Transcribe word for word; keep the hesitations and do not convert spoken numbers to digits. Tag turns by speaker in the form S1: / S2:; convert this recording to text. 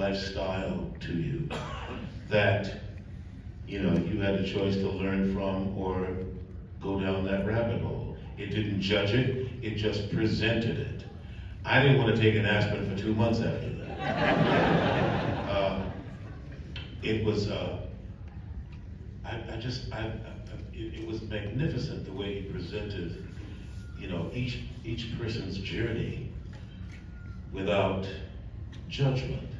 S1: lifestyle to you that, you know, you had a choice to learn from or go down that rabbit hole. It didn't judge it, it just presented it. I didn't want to take an aspirin for two months after that. uh, it was, uh, I, I just, I, I, it, it was magnificent the way he presented, you know, each, each person's journey without judgment.